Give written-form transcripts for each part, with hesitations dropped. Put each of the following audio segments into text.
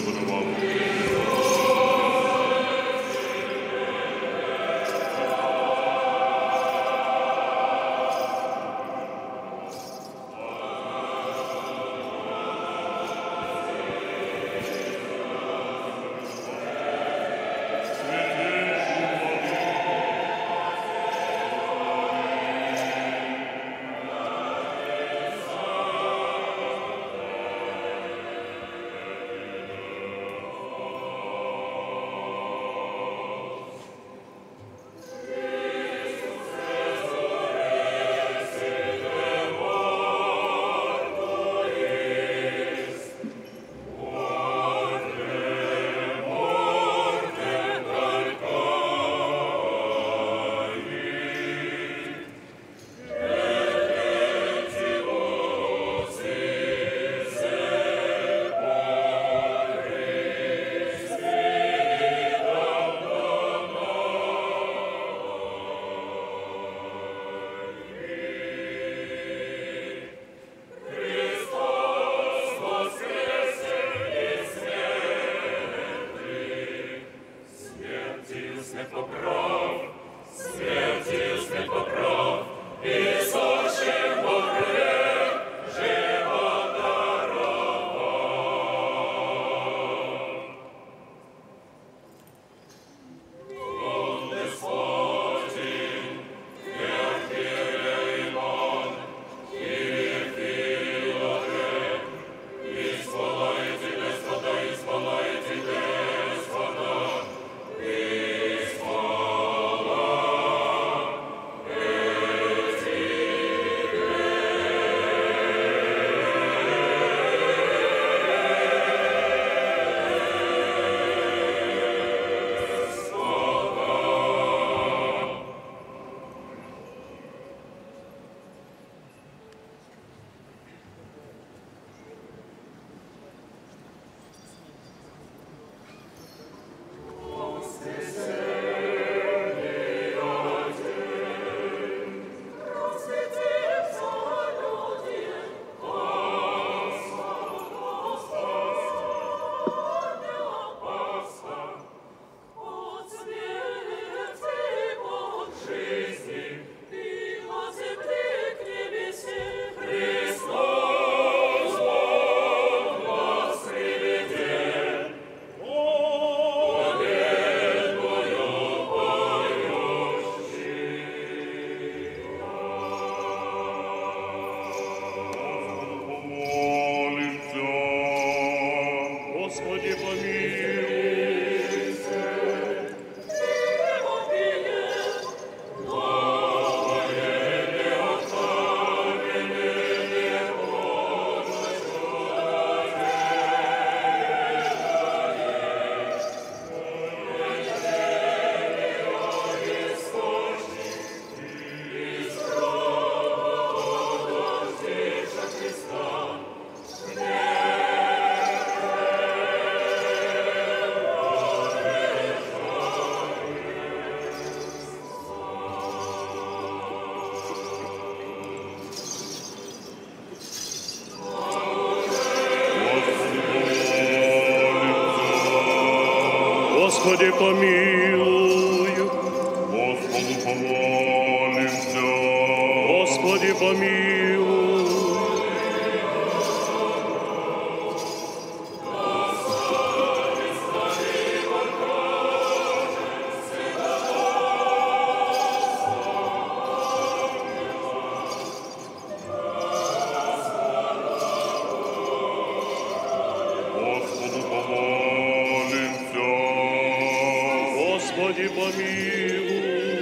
Господа вам. Господи, помилуй. Господу помолимся. Господи, помилуй. Господу помолимся. Господи, помилуй.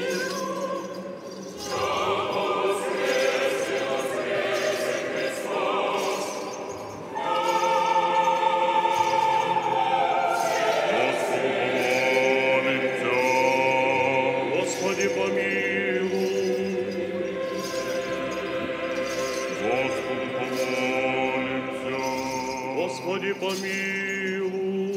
Господи, помилуй. Господу помолимся. Господи, помилуй.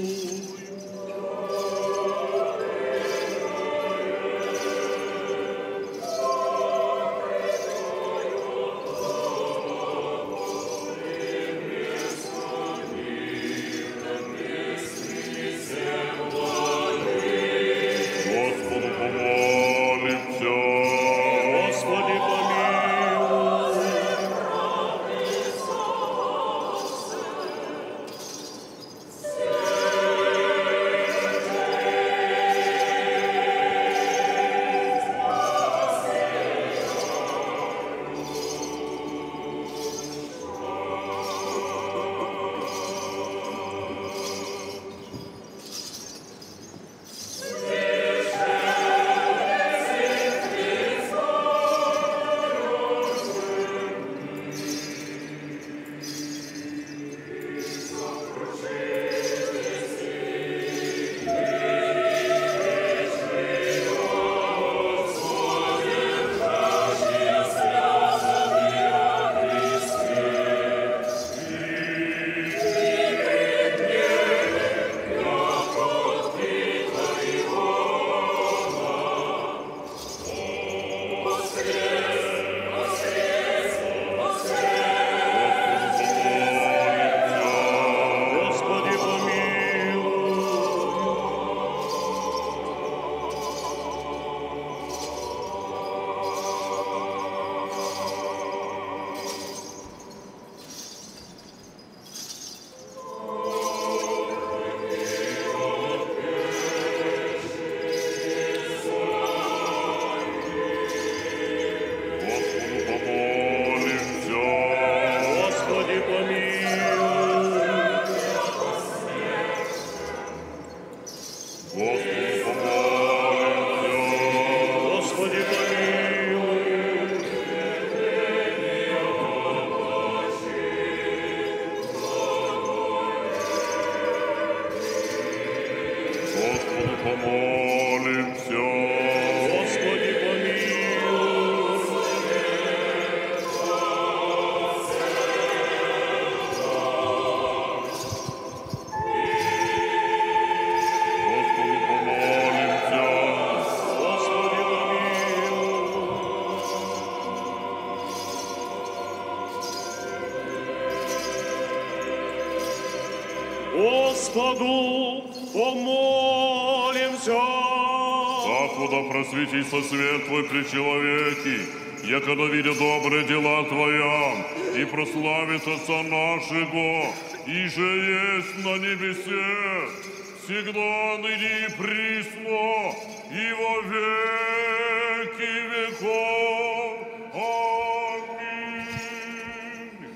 помолимся. Господи, помилуй. Господу помолимся. Господи, помилуй. Господу помолимся. Господа просветится свет Твой при человеке, якобы видя добрые дела Твоя, и прославит Отца нашего, и же есть на небесе, всегда ныне и присно, и во веки веков. Аминь.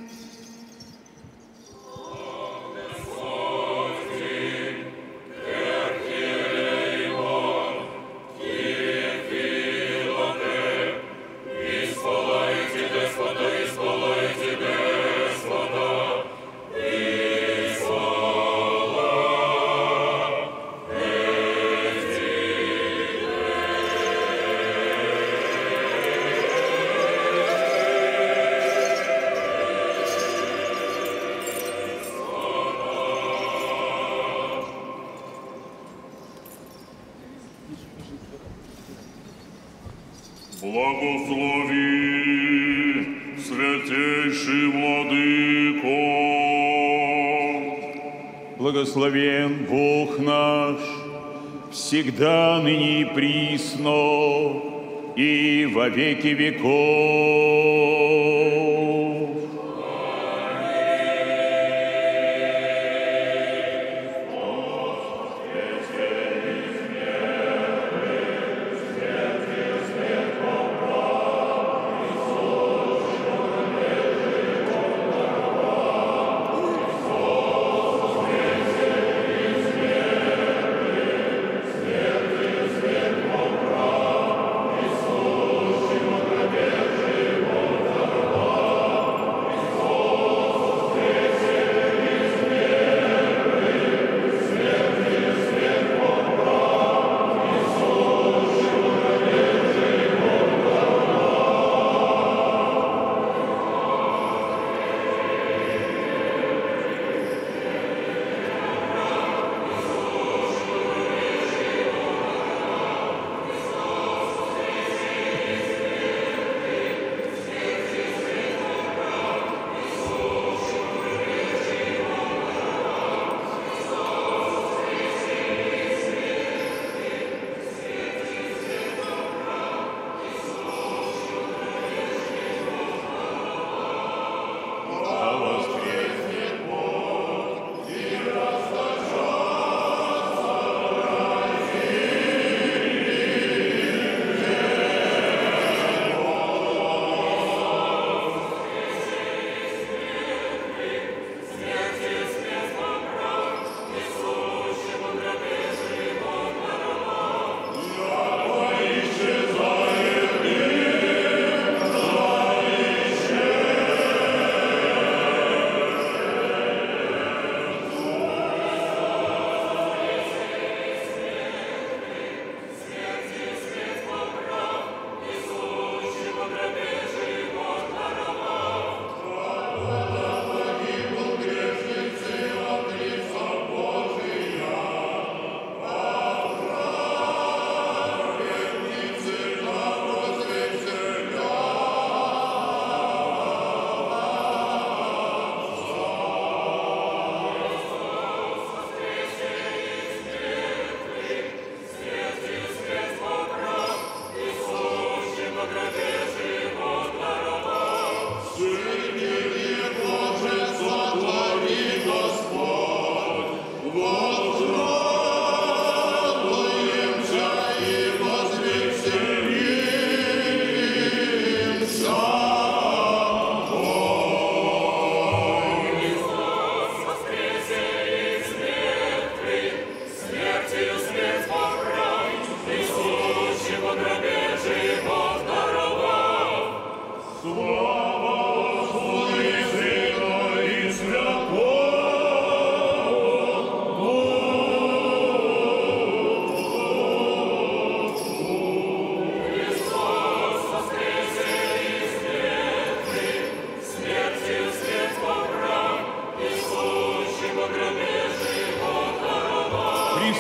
Благослови, святейший Владыко. Благословен Бог наш, всегда ныне и присно, и во веки веков.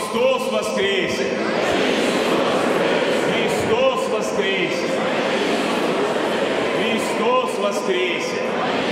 Христос воскресе! Христос воскресе! Христос воскресе!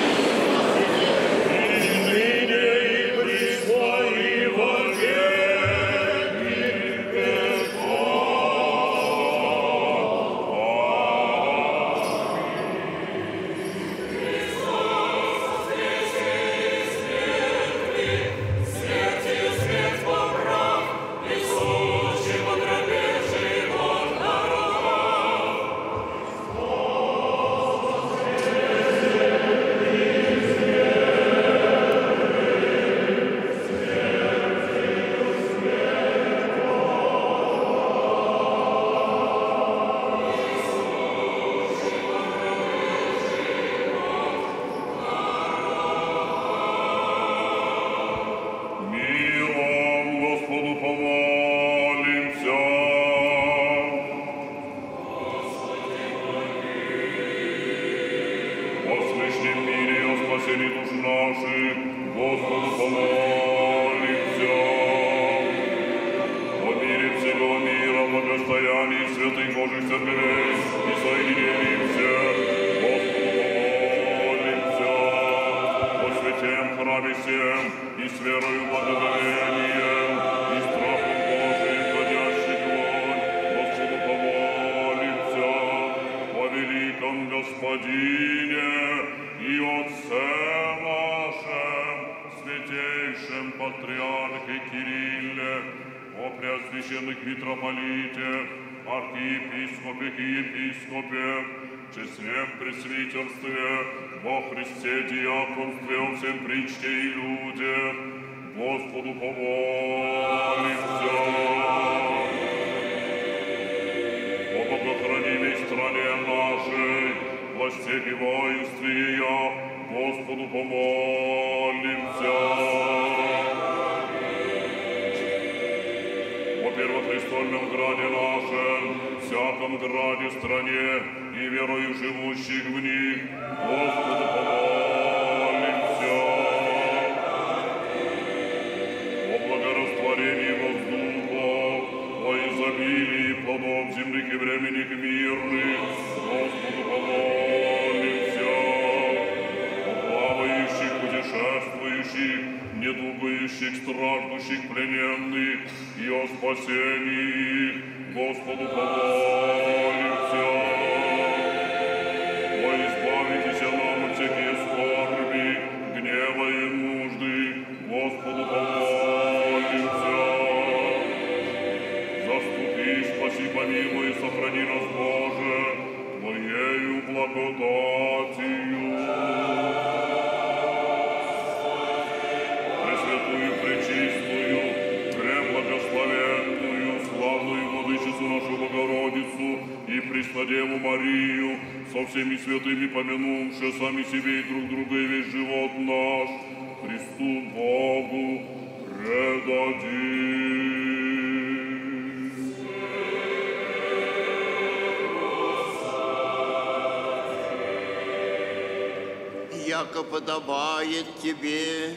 Яко подобает Тебе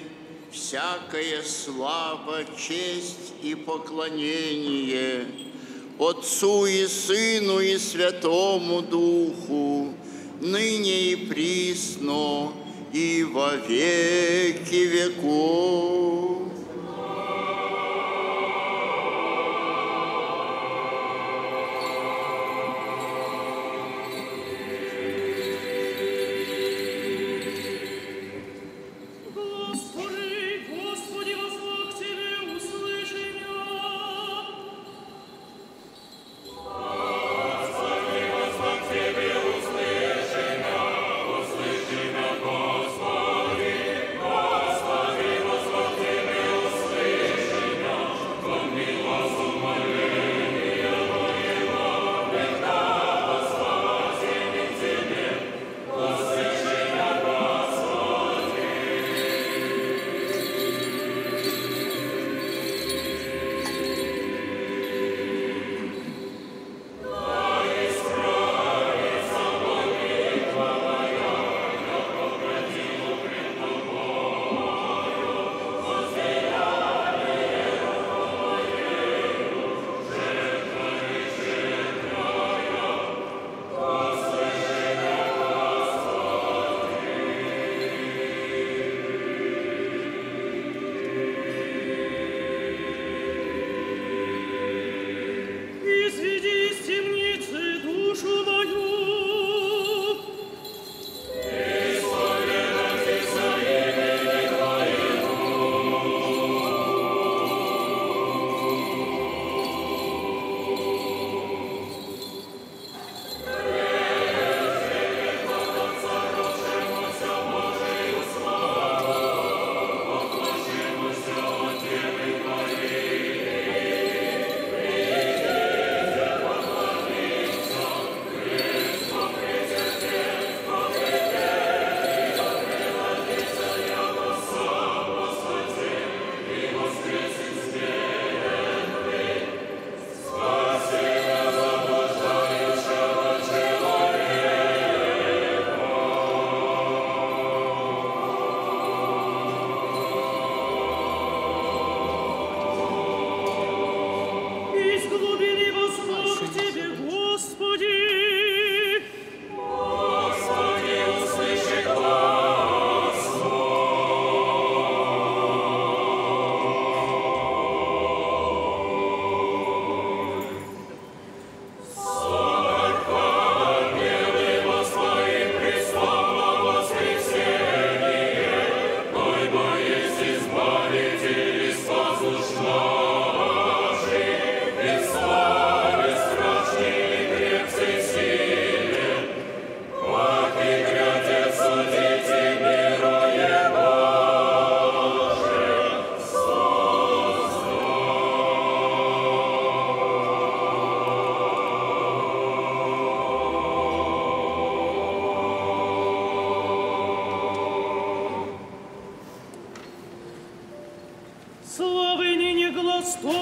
всякая слава, честь и поклонение Отцу и Сыну и Святому Духу, ныне и присно, и во веки веков. Господи,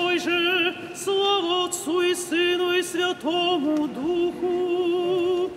той же, слава Отцу и Сыну и Святому Духу.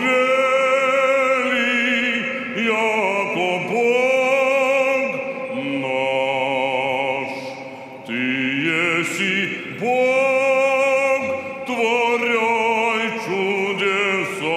вели, яко Бог наш. Ты еси Бог, творяй чудеса.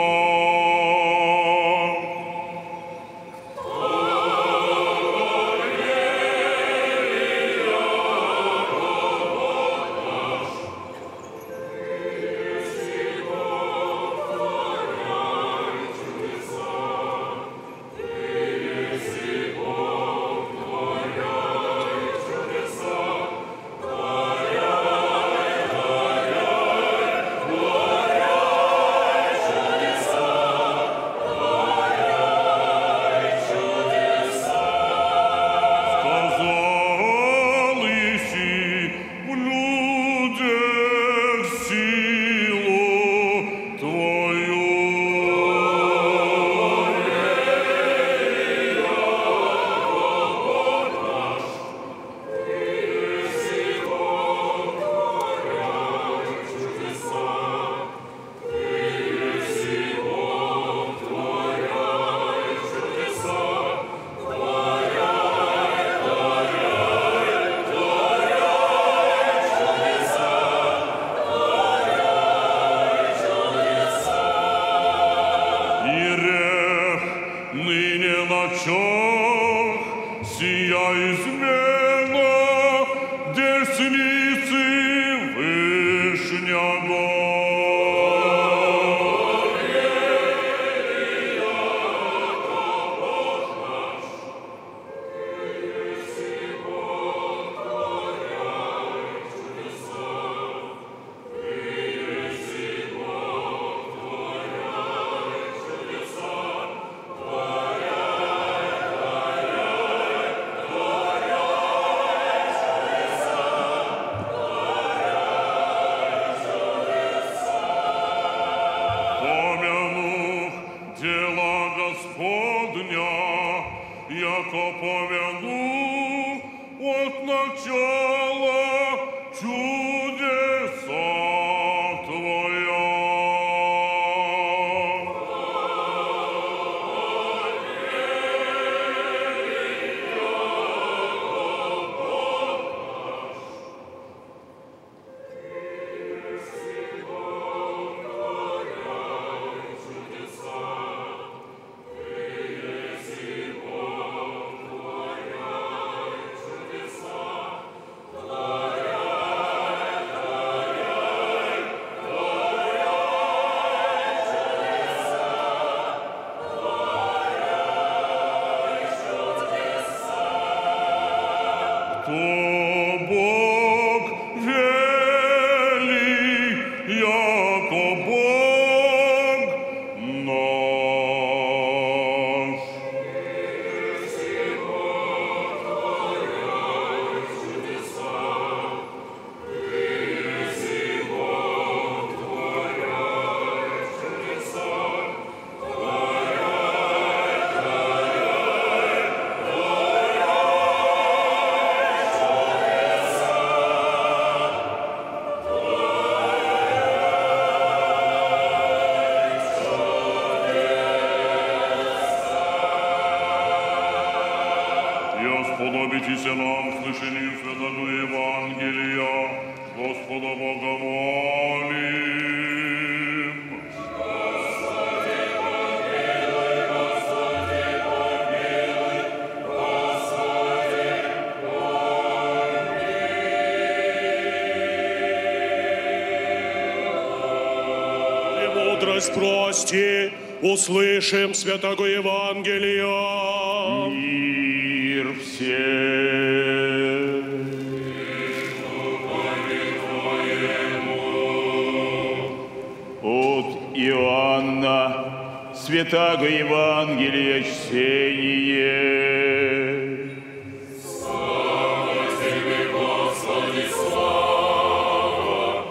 Сия измена десницы Вышнего. Господня, яко поведу от начала чудеса Твоя. Кто Бог вели, яко Бог наш. Сподобитесь нам к слышанию Святого Евангелия, Господа Бога молим. Господи, помилуй, Господи, помилуй, Господи, помилуй. И мудрость прости, услышим Святого Евангелия. От Иоанна, Святаго Евангелия чтение. Слава Тебе, Господи, слава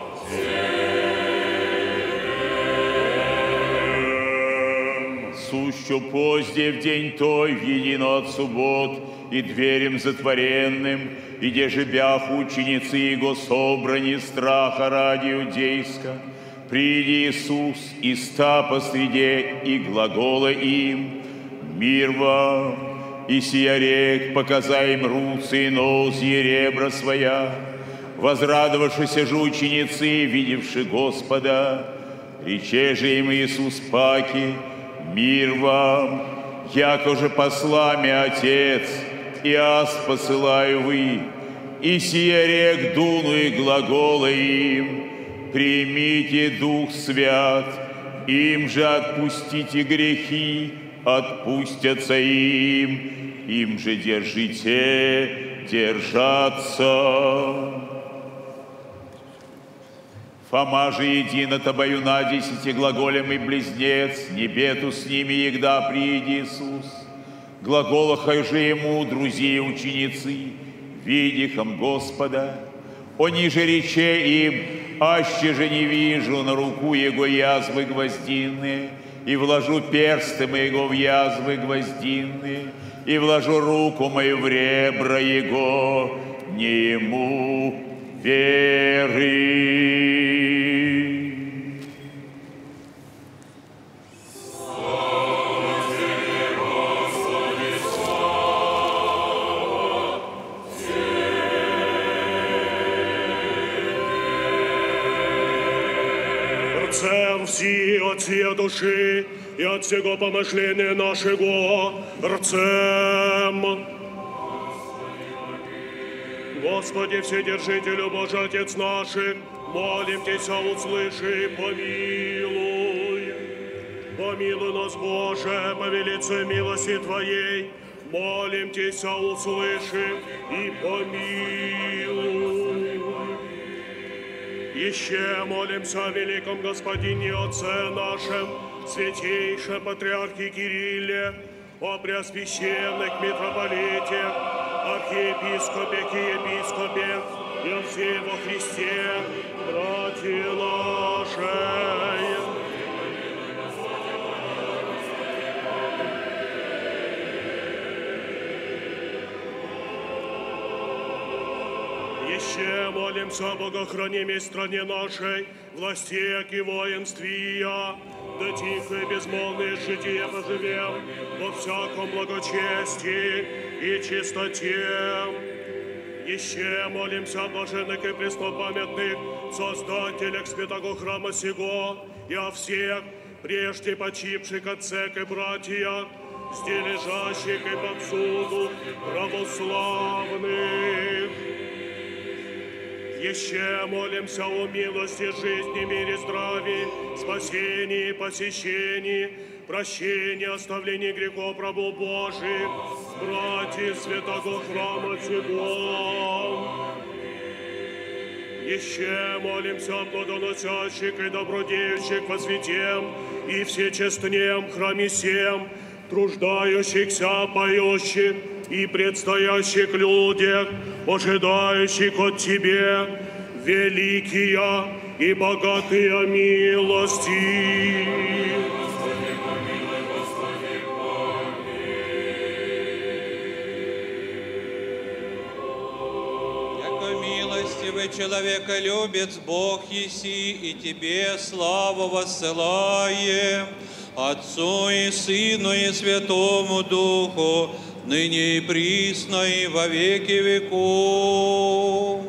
Тебе. Сущо позде в день той, в едино от суббот, и дверем затворенным, и где же бях ученицы Его собрани страха ради иудейска, приди, Иисус, и ста посреди, и глагола им, мир вам. И сия рек, показая им руцы и носы и ребра своя, возрадовавшися же ученицы, видевши Господа, рече же им Иисус паки, мир вам, яко же посла мя Отец, и аз посылаю вы, и сия рек дуну и глагола им, примите Дух Свят, им же отпустите грехи, отпустятся им же держите держаться. Фома же едино тобою на 10 глаголем и близнец, небету с ними, егда прииди Иисус. Глаголахай же ему, друзья и ученицы, видихом Господа. Они же рече им, аще же не вижу на руку его язвы гвоздинные, и вложу персты моего в язвы гвоздинные, и вложу руку мою в ребра его, не ему веры. Рцем всі от всей души и от всего помышления нашего, рцем. Господи, Вседержителю Божий Отец наших, молим Тебя, услыши и помилуй. Помилуй нас, Боже, по величию милости Твоей, молим Тебя, услыши и помилуй. Еще молимся о великом Господине Отце нашем, святейшем Патриархе Кирилле, о преосвященных митрополите, архиепископе и епископе, и о всей во Христе, братья наши. Еще молимся о богохранимой стране нашей, властях и воинствия, да тихо и безмолвное житие поживем во всяком благочестии и чистоте. Еще молимся о блаженных и преснопамятных создателях святого храма сего и о всех прежде почивших отцах и братьях, здесь лежащих и повсюду православных. Еще молимся о милости, жизни, мире, здравии, спасении, посещении, прощении, оставлении грехов рабов Божьих, братьев святого храма сего. Еще молимся о плодоносящих и добродеющих во святем и всечестнем храме сем, труждающихся, поющих и предстоящих людях, ожидающих от Тебе великие и богатые милости. Яко милостивый человеколюбец Бог еси, и Тебе славу воссылаем, Отцу и Сыну и Святому Духу, ныне и присно и во веки веков.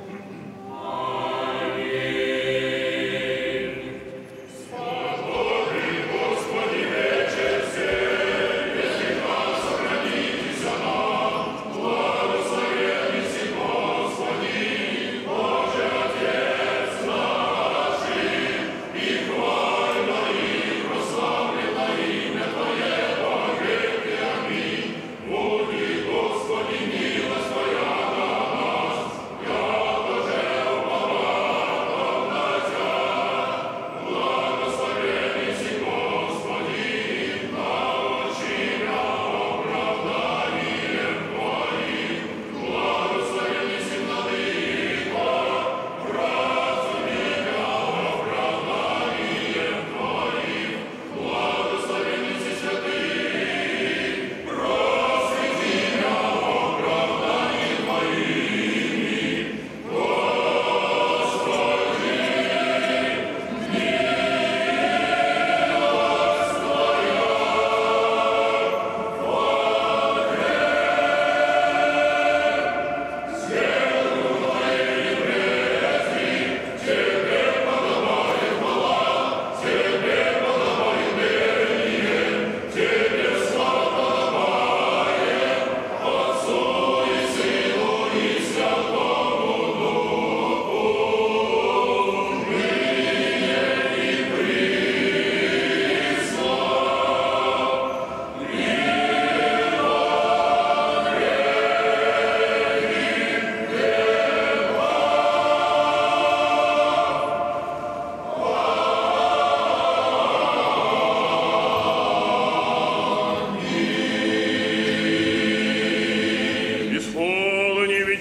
Господи, милость Твоя до нас,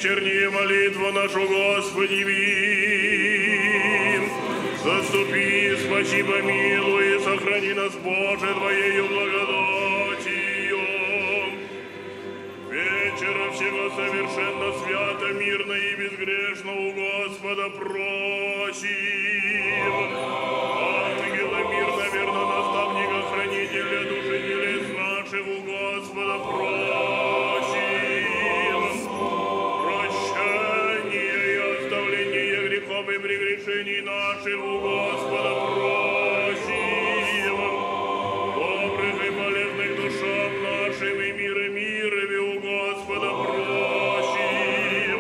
вечерняя молитва нашу, Господи, вим. Заступи, спаси, помилуй, и сохрани нас, Боже, Твоею благодатью. Вечера всего совершенно свято, мирно и безгрешно у Господа просим. Ангела мирно, верно, наставника, хранителя души телес наших у Господа просим. Прощение и оставление грехов и прегрешений наших у Господа просим. Добрых и полезных душам нашим и мира мирови у Господа просим.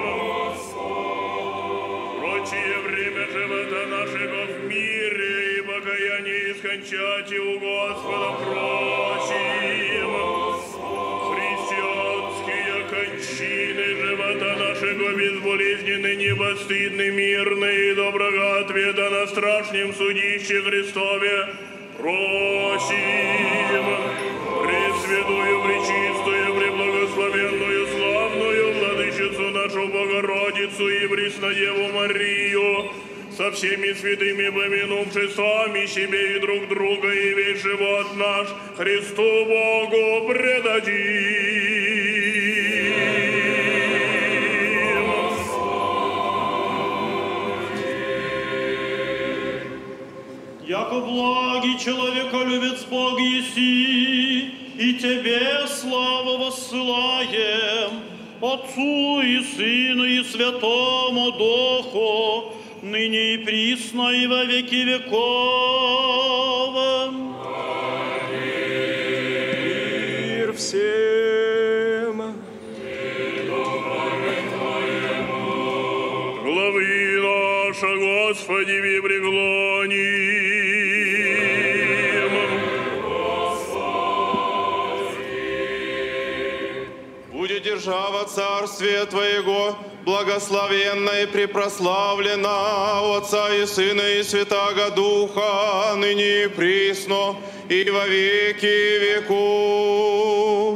Прочее время живота нашего в мире и покаяние и скончати у Господа просим. Христианские кончины живота нашего безболезненны, непостыдны, мирны и доброго ответа на страшном судище Христове просим. Пресвятую, пречистую, преблагословенную, славную Владычицу нашу Богородицу и Преснодеву Марию, со всеми святыми помянувши сами себе и друг друга, и весь живот наш Христу Богу предадим. Яко благий человеколюбец Бог еси, и Тебе славу воссылаем, Отцу и Сыну и Святому Духу, ныне и присно и во веки веков. Мир всем. Главы наша, Господи, ви преклоним. Будет держава царствия Твоего, благословенна и препрославлена Отца и Сына и Святаго Духа, ныне и присно, и во веки веков.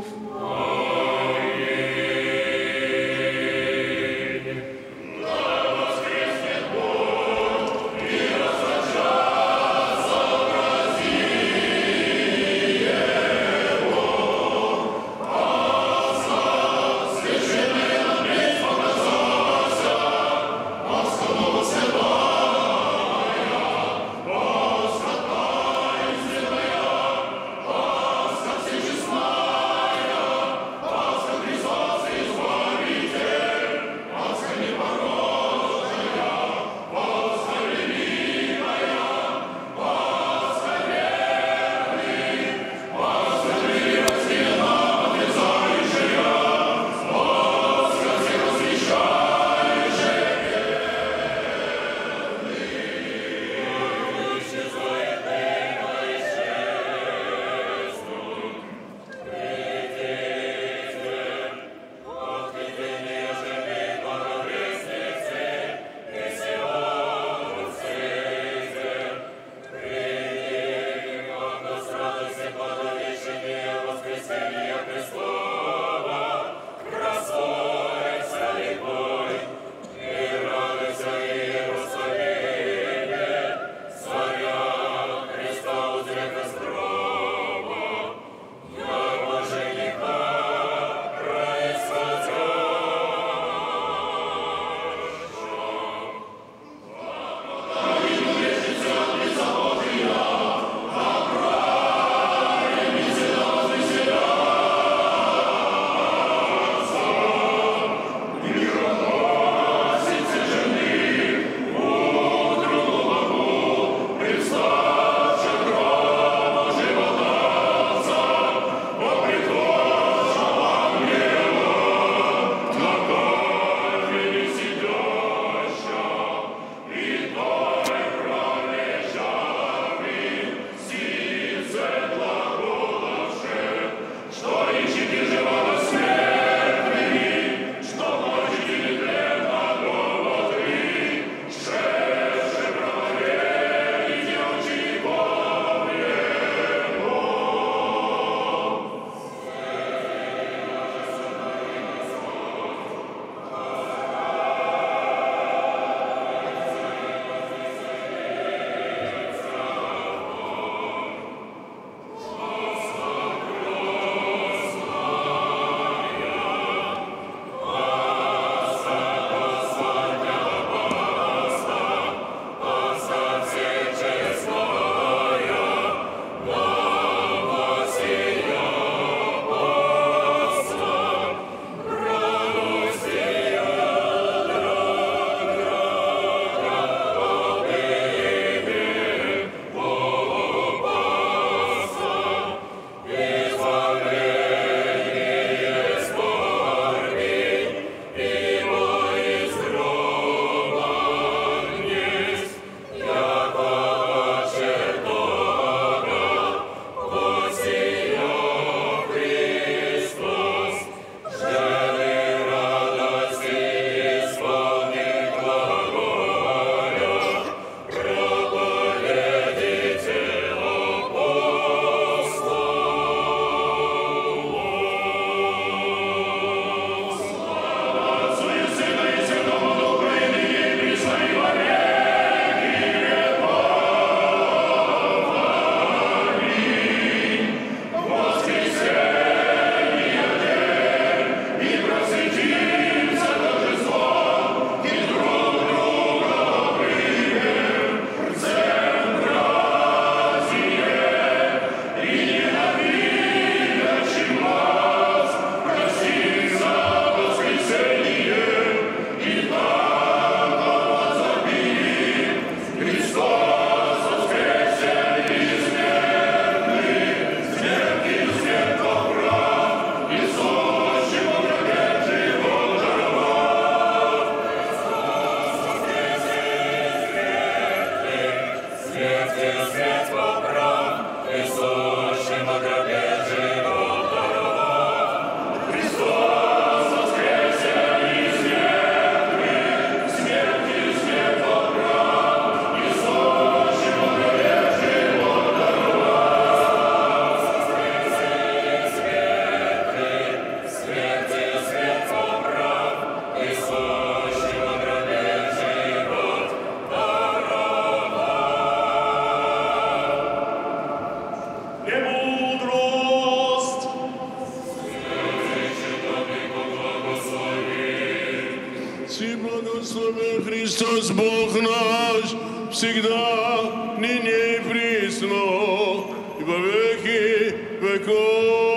Христос Бог наш, всегда, ныне и присно, и во веки веков.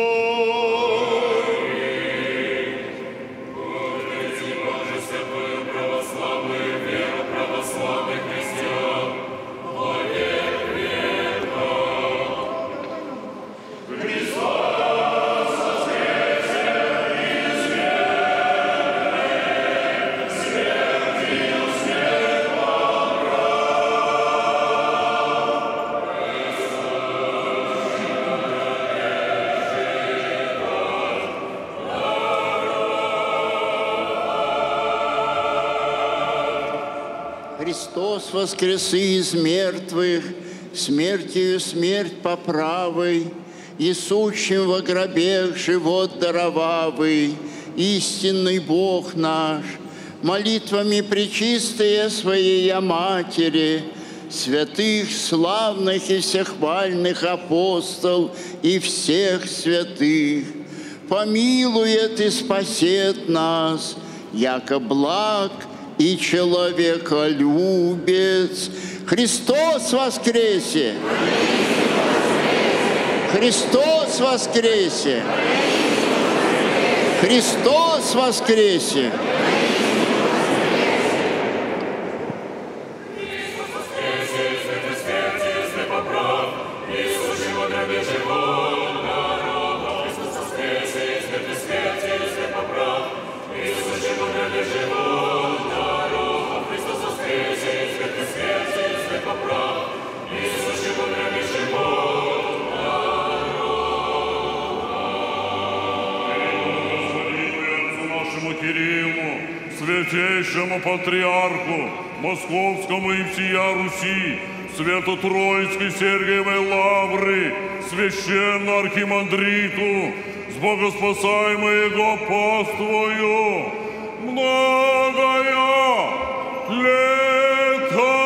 Христос воскресы из мертвых, смертью смерть поправой, и сущим во гробех живот даровавый, истинный Бог наш, молитвами пречистые Своей Матери, святых, славных и всехвальных апостол и всех святых, помилует и спасет нас, яко благ и человеколюбец. Христос воскресе! Христос воскресе! Христос воскресе! Святейшему Патриарху Московскому и всея Руси, Свято-Троицкой Сергиевой Лавры, Священному Архимандриту, с богоспасаемой его паствою, многое лето!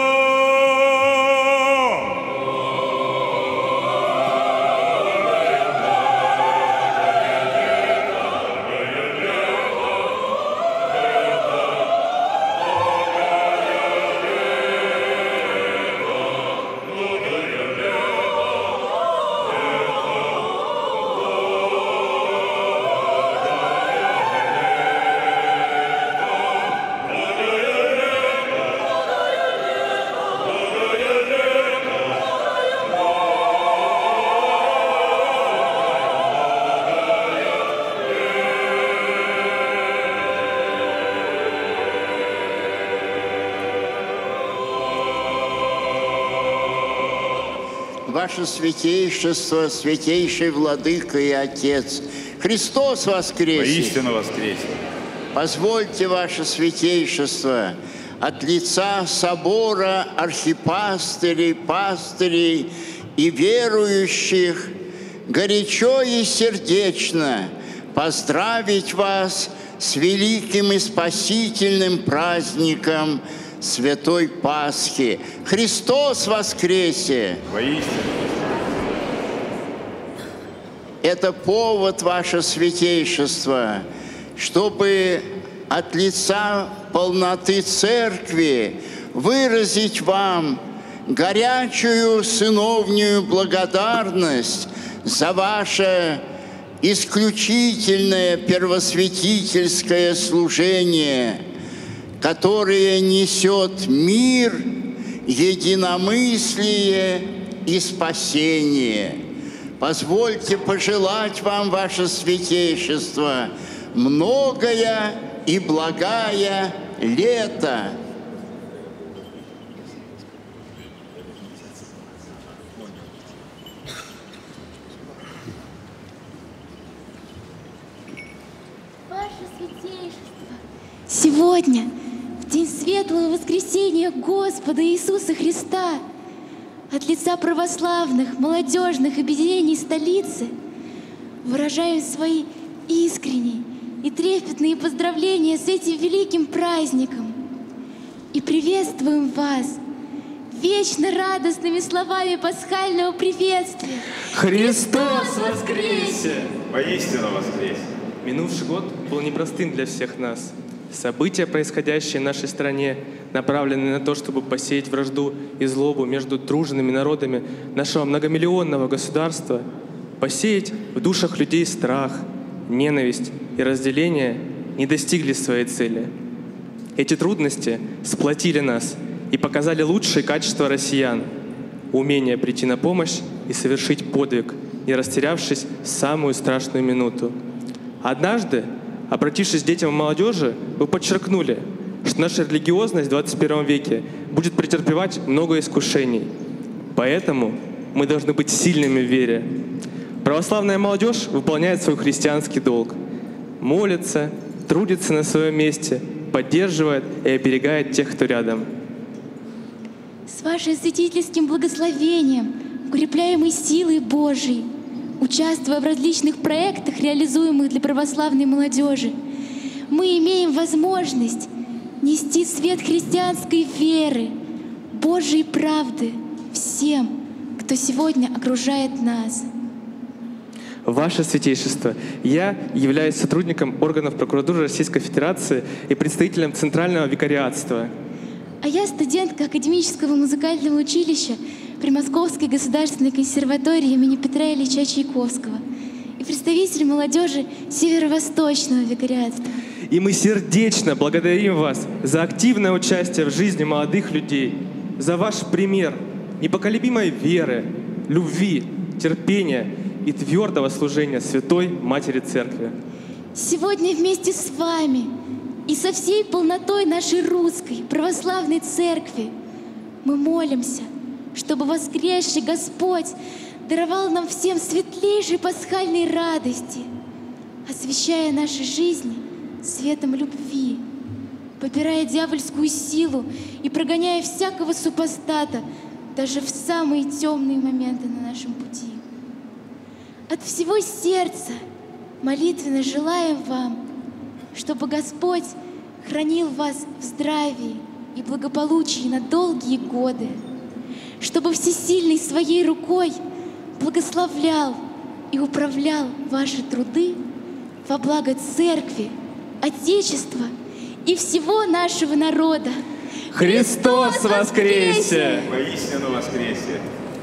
Ваше Святейшество, Святейший Владыка и Отец, Христос воскресе! Воистину воскресе! Позвольте, Ваше Святейшество, от лица собора архипастырей, пастырей и верующих горячо и сердечно поздравить вас с великим и спасительным праздником Святой Пасхи. Христос воскресе! Воистину! Это повод, Ваше Святейшество, чтобы от лица полноты Церкви выразить вам горячую сыновнюю благодарность за ваше исключительное первосвятительское служение, которое несет мир, единомыслие и спасение. Позвольте пожелать вам, Ваше Святейшество, многое и благая лето. Ваше Святейшество, сегодня, в день светлого воскресения Господа Иисуса Христа, от лица православных молодежных объединений столицы выражаем свои искренние и трепетные поздравления с этим великим праздником и приветствуем вас вечно радостными словами пасхального приветствия. Христос воскресе! Воистину воскресе! Минувший год был непростым для всех нас. События, происходящие в нашей стране, направлены на то, чтобы посеять вражду и злобу между дружными народами нашего многомиллионного государства, посеять в душах людей страх, ненависть и разделение, не достигли своей цели. Эти трудности сплотили нас и показали лучшие качества россиян — умение прийти на помощь и совершить подвиг, не растерявшись в самую страшную минуту. Однажды, обратившись к детям и молодежи, вы подчеркнули, что наша религиозность в 21 веке будет претерпевать много искушений. Поэтому мы должны быть сильными в вере. Православная молодежь выполняет свой христианский долг. Молится, трудится на своем месте, поддерживает и оберегает тех, кто рядом. С вашим святительским благословением, укрепляемой силой Божией, участвуя в различных проектах, реализуемых для православной молодежи, мы имеем возможность нести свет христианской веры, Божьей правды всем, кто сегодня окружает нас. Ваше Святейшество, я являюсь сотрудником органов прокуратуры Российской Федерации и представителем Центрального викариатства. А я студентка Академического музыкального училища при Московской государственной консерватории имени Петра Ильича Чайковского и представитель молодежи Северо-Восточного викариатства. И мы сердечно благодарим вас за активное участие в жизни молодых людей, за ваш пример непоколебимой веры, любви, терпения и твердого служения Святой Матери Церкви. Сегодня вместе с вами и со всей полнотой нашей русской православной церкви мы молимся, чтобы воскресший Господь даровал нам всем светлейшей пасхальной радости, освещая наши жизни светом любви, попирая дьявольскую силу и прогоняя всякого супостата даже в самые темные моменты на нашем пути. От всего сердца молитвенно желаем вам, чтобы Господь хранил вас в здравии и благополучии на долгие годы, чтобы всесильный своей рукой благословлял и управлял ваши труды во благо Церкви, Отечества и всего нашего народа. Христос воскресе! Воистину воскресе!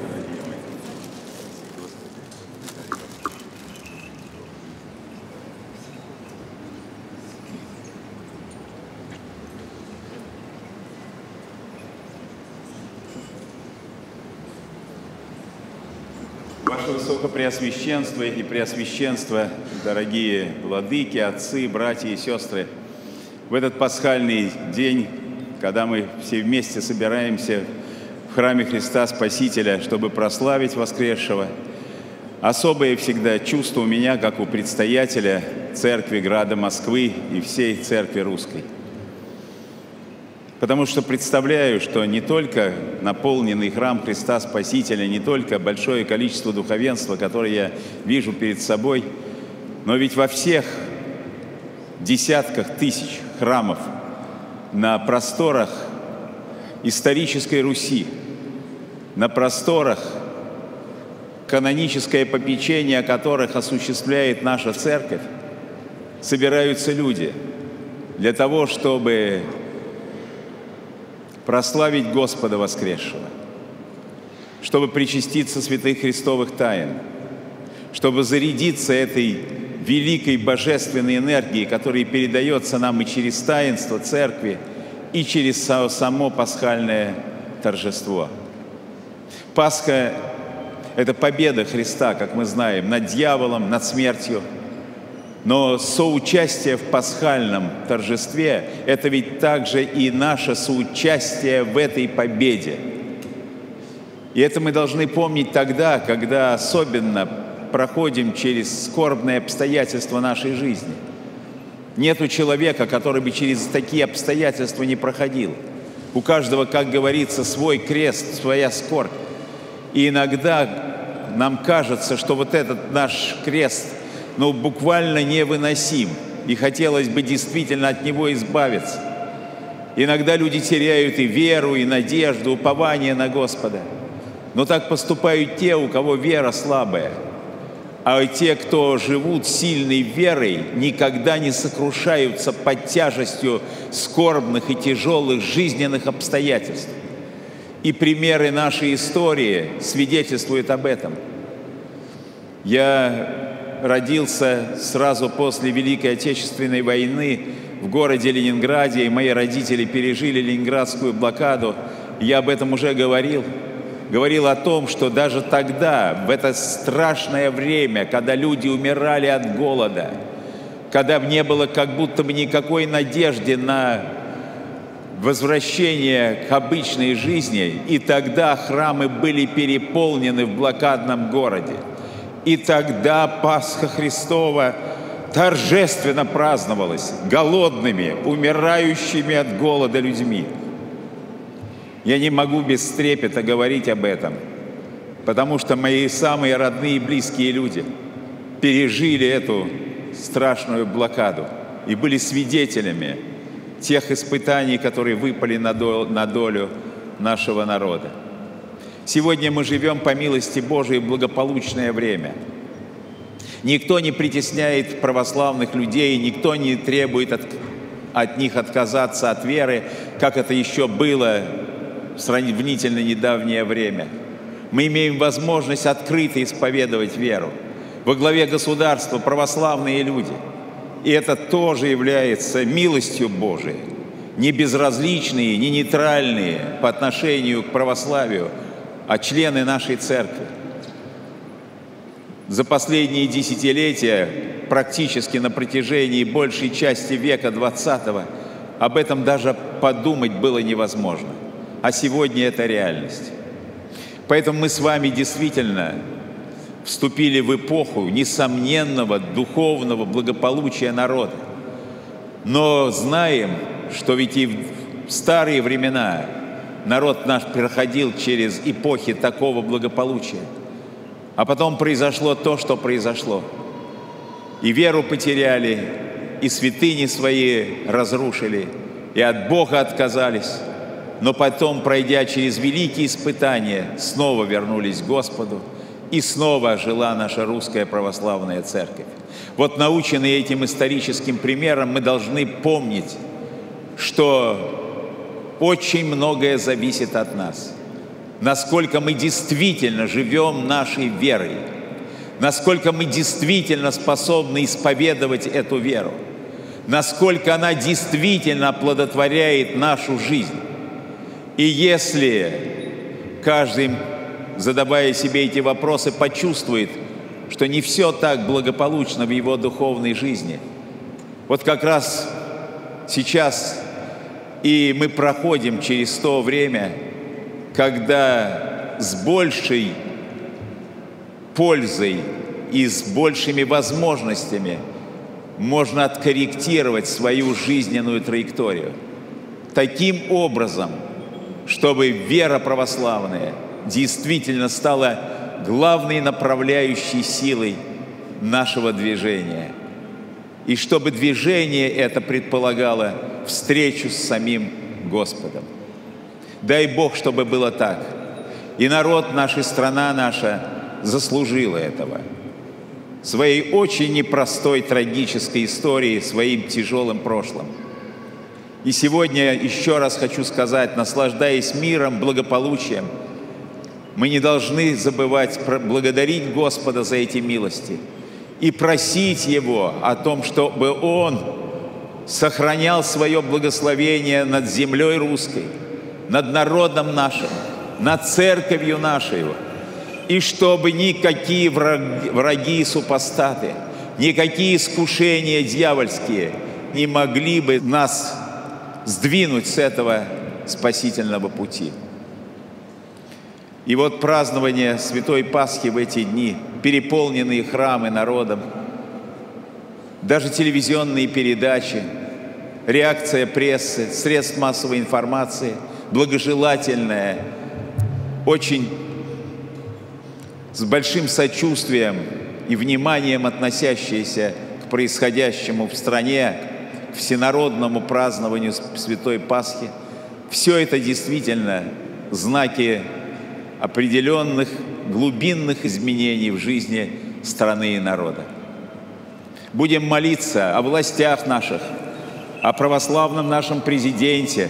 Ваше Высокопреосвященство и Преосвященство, дорогие владыки, отцы, братья и сестры, в этот пасхальный день, когда мы все вместе собираемся в храме Христа Спасителя, чтобы прославить воскресшего, особое всегда чувство у меня, как у предстоятеля Церкви Града Москвы и всей Церкви Русской. Потому что представляю, что не только наполненный храм Христа Спасителя, не только большое количество духовенства, которое я вижу перед собой, но ведь во всех десятках тысяч храмов на просторах исторической Руси, на просторах, каноническое попечение, которых осуществляет наша Церковь, собираются люди для того, чтобы прославить Господа воскресшего, чтобы причаститься святых христовых тайн, чтобы зарядиться этой великой божественной энергией, которая передается нам и через таинство Церкви, и через само пасхальное торжество. Пасха – это победа Христа, как мы знаем, над дьяволом, над смертью. Но соучастие в пасхальном торжестве – это ведь также и наше соучастие в этой победе. И это мы должны помнить тогда, когда особенно проходим через скорбные обстоятельства нашей жизни. Нету человека, который бы через такие обстоятельства не проходил. У каждого, как говорится, свой крест, своя скорбь. И иногда нам кажется, что вот этот наш крест – буквально невыносим, и хотелось бы действительно от него избавиться. Иногда люди теряют и веру, и надежду, упование на Господа. Но так поступают те, у кого вера слабая. А те, кто живут сильной верой, никогда не сокрушаются под тяжестью скорбных и тяжелых жизненных обстоятельств. И примеры нашей истории свидетельствуют об этом. Я родился сразу после Великой Отечественной войны в городе Ленинграде, и мои родители пережили ленинградскую блокаду. Я об этом уже говорил о том, что даже тогда, в это страшное время, когда люди умирали от голода, когда не было как будто бы никакой надежды на возвращение к обычной жизни, и тогда храмы были переполнены в блокадном городе. И тогда Пасха Христова торжественно праздновалась голодными, умирающими от голода людьми. Я не могу без трепета говорить об этом, потому что мои самые родные и близкие люди пережили эту страшную блокаду и были свидетелями тех испытаний, которые выпали на долю нашего народа. Сегодня мы живем по милости Божией в благополучное время. Никто не притесняет православных людей, никто не требует от них отказаться от веры, как это еще было в сравнительно недавнее время. Мы имеем возможность открыто исповедовать веру. Во главе государства православные люди. И это тоже является милостью Божией. Не безразличные, не нейтральные по отношению к православию, а члены нашей церкви. За последние десятилетия, практически на протяжении большей части века XX, об этом даже подумать было невозможно. А сегодня это реальность. Поэтому мы с вами действительно вступили в эпоху несомненного духовного благополучия народа. Но знаем, что ведь и в старые времена народ наш проходил через эпохи такого благополучия. А потом произошло то, что произошло. И веру потеряли, и святыни свои разрушили, и от Бога отказались. Но потом, пройдя через великие испытания, снова вернулись к Господу, и снова ожила наша русская православная церковь. Вот, наученные этим историческим примером, мы должны помнить, что очень многое зависит от нас. Насколько мы действительно живем нашей верой, насколько мы действительно способны исповедовать эту веру, насколько она действительно оплодотворяет нашу жизнь. И если каждый, задавая себе эти вопросы, почувствует, что не все так благополучно в его духовной жизни, вот как раз сейчас и мы проходим через то время, когда с большей пользой и с большими возможностями можно откорректировать свою жизненную траекторию. Таким образом, чтобы вера православная действительно стала главной направляющей силой нашего движения. И чтобы движение это предполагало встречу с самим Господом. Дай Бог, чтобы было так. И народ наш, и страна наша заслужила этого. Своей очень непростой, трагической историей, своим тяжелым прошлым. И сегодня еще раз хочу сказать, наслаждаясь миром, благополучием, мы не должны забывать благодарить Господа за эти милости и просить Его о том, чтобы Он сохранял свое благословение над землей русской, над народом нашим, над церковью нашей, и чтобы никакие враги и супостаты, никакие искушения дьявольские не могли бы нас сдвинуть с этого спасительного пути. И вот празднование Святой Пасхи в эти дни, переполненные храмы народом, даже телевизионные передачи, реакция прессы, средств массовой информации, благожелательная, очень с большим сочувствием и вниманием относящаяся к происходящему в стране, к всенародному празднованию Святой Пасхи. Все это действительно знаки определенных глубинных изменений в жизни страны и народа. Будем молиться о властях наших, о православном нашем президенте,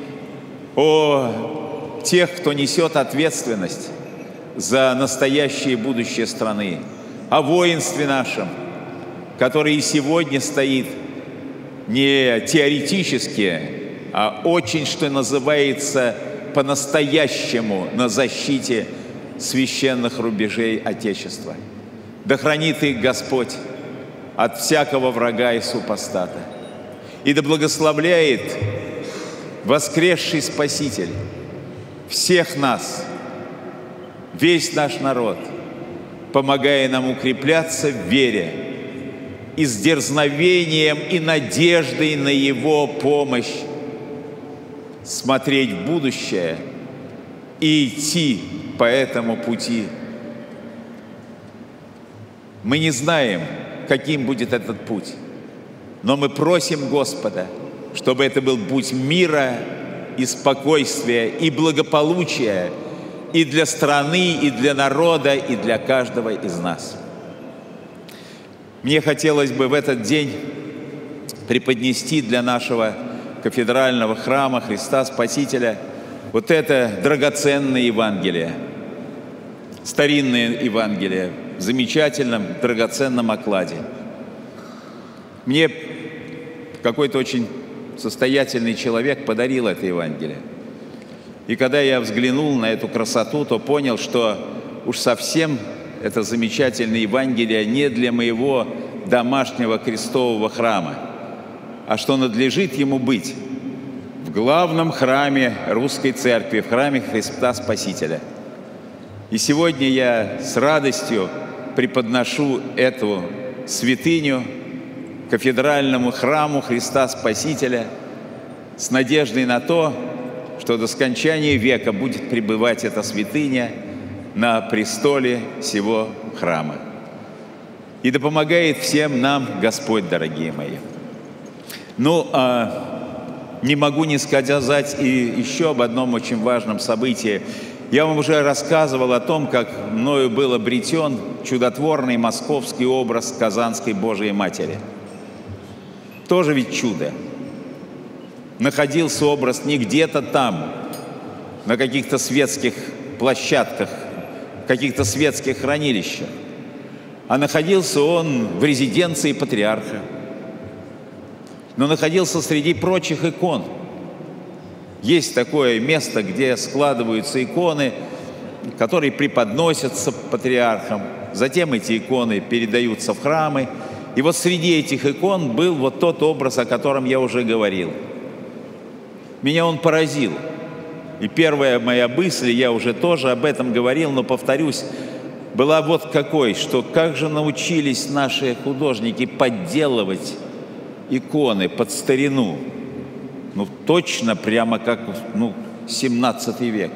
о тех, кто несет ответственность за настоящее и будущее страны, о воинстве нашем, который и сегодня стоит не теоретически, а очень, что называется, по-настоящему на защите священных рубежей Отечества. Да хранит их Господь от всякого врага и супостата. И да благословляет воскресший Спаситель всех нас, весь наш народ, помогая нам укрепляться в вере и с дерзновением и надеждой на Его помощь смотреть в будущее и идти по этому пути. Мы не знаем, каким будет этот путь, но мы просим Господа, чтобы это был путь мира и спокойствия, и благополучия и для страны, и для народа, и для каждого из нас. Мне хотелось бы в этот день преподнести для нашего кафедрального храма Христа Спасителя вот это драгоценное Евангелие, старинное Евангелие в замечательном, драгоценном окладе. Мне какой-то очень состоятельный человек подарил это Евангелие. И когда я взглянул на эту красоту, то понял, что уж совсем это замечательное Евангелие не для моего домашнего крестового храма, а что надлежит ему быть в главном храме Русской Церкви, в храме Христа Спасителя. И сегодня я с радостью преподношу эту святыню кафедральному храму Христа Спасителя с надеждой на то, что до скончания века будет пребывать эта святыня на престоле сего храма. И да помогает всем нам Господь, дорогие мои. Не могу не сказать и еще об одном очень важном событии. Я вам уже рассказывал о том, как мною был обретен чудотворный московский образ Казанской Божией Матери. Тоже ведь чудо. Находился образ не где-то там, на каких-то светских площадках, каких-то светских хранилищах, а находился он в резиденции патриарха. Но находился среди прочих икон. Есть такое место, где складываются иконы, которые преподносятся патриархом. Затем эти иконы передаются в храмы. И вот среди этих икон был вот тот образ, о котором я уже говорил. Меня он поразил. И первая моя мысль, я уже тоже об этом говорил, но повторюсь, была вот какой, что как же научились наши художники подделывать иконы под старину. Точно прямо как 17 век.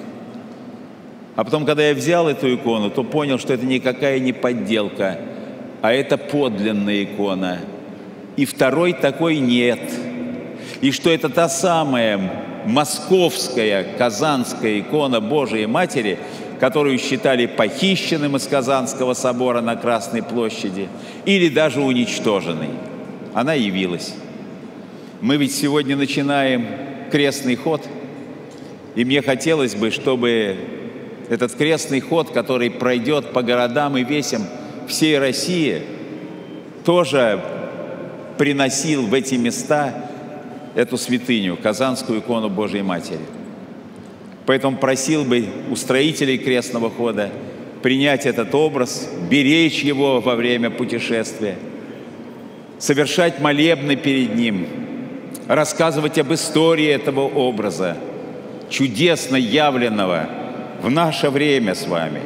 А потом, когда я взял эту икону, то понял, что это никакая не подделка, а это подлинная икона. И второй такой нет. И что это та самая московская, казанская икона Божией Матери, которую считали похищенным из Казанского собора на Красной площади или даже уничтоженной. Она явилась. Мы ведь сегодня начинаем крестный ход, и мне хотелось бы, чтобы этот крестный ход, который пройдет по городам и весям всей России, тоже приносил в эти места эту святыню, Казанскую икону Божией Матери. Поэтому просил бы у строителей крестного хода принять этот образ, беречь его во время путешествия, совершать молебны перед ним, рассказывать об истории этого образа, чудесно явленного в наше время с вами,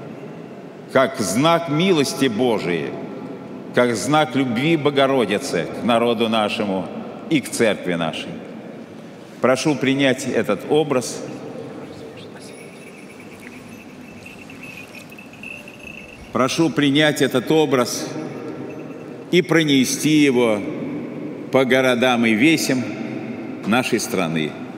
как знак милости Божией, как знак любви Богородицы к народу нашему и к церкви нашей. Прошу принять этот образ. Прошу принять этот образ и пронести его по городам и весям нашей страны.